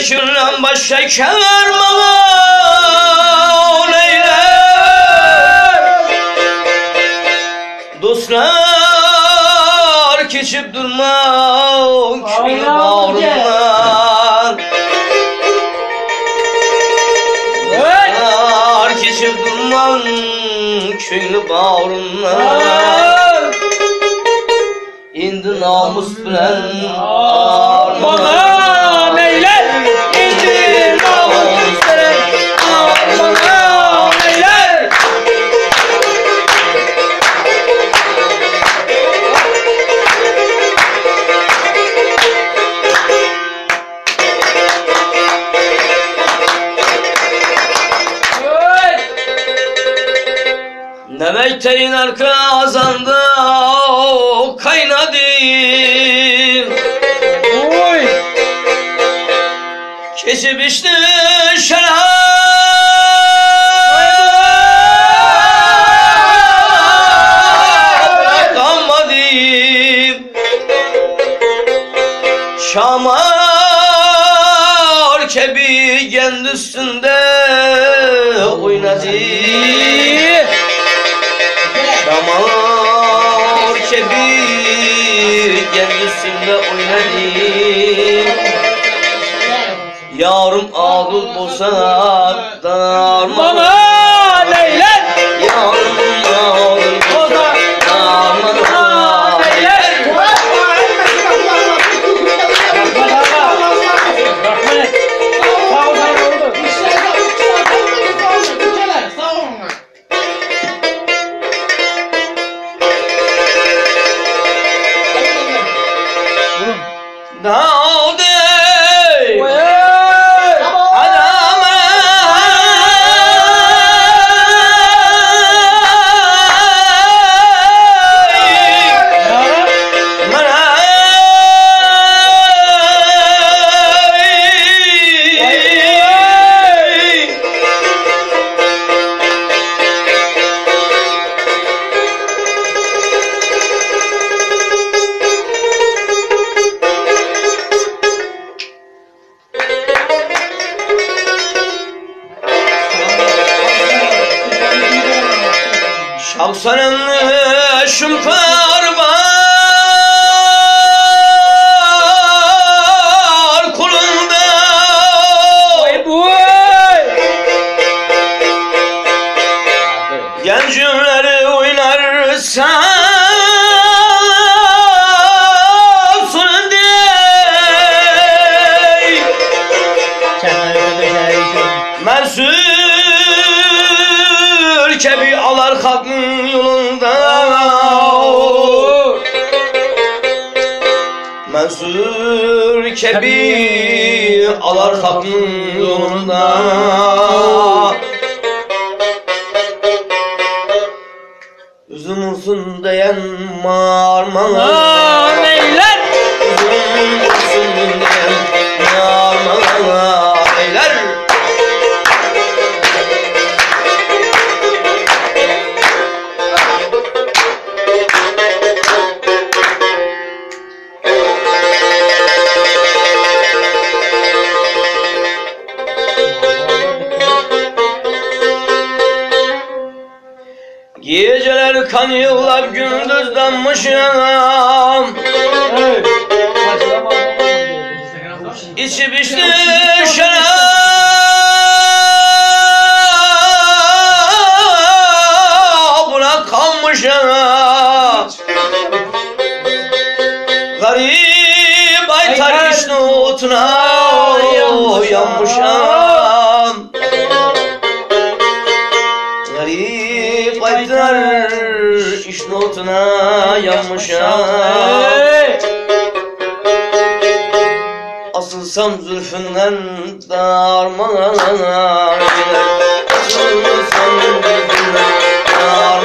şekillen baş şeker bana neyler dostlar geçip durma köyün bağrından dostlar geçip durma köyün bağrından indi namus bilen armağan eyler indi namus bilen armağan eyler. Demekteyin arka azanda kaynadı. Oy. Kesip içti şarap kalmadı. Şamar kebi kendi üstünde oynadı. Şamar kebir kendisinde oynadı. Yarım ağıl bolsa darman eyler. Yarım ağıl bolsa darman eyler. Şavsanın şumkar var kulunda. Oy boy. Gencimleri oynarsa sonunda Mansur kebi alar hakkın yolunda. Mansur kebi alar hakkın yolunda. Üzüm olsun diyen marmağan eyler. Üzüm olsun diyen marmağan eyler. Geceler kan yığılap gündüz dammışam. İçip içti şarabına kalmışam. Garip aytar işin otuna yanmışam. Garip aytar işin otuna yanmışam. Asılsam zülfünden darmana gider. Asılsam zülfünden darmana